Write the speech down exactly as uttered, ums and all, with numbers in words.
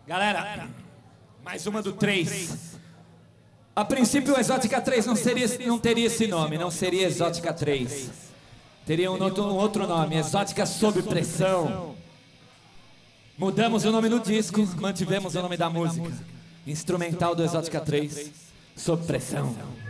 Galera, mais uma do três. A princípio o Exótica três não, seria, não teria esse nome, não seria Exótica três. Teria um outro, um outro nome, Exótica Sob Pressão. Mudamos o nome do disco, mantivemos o nome da música. Instrumental do Exótica três, Sob Pressão.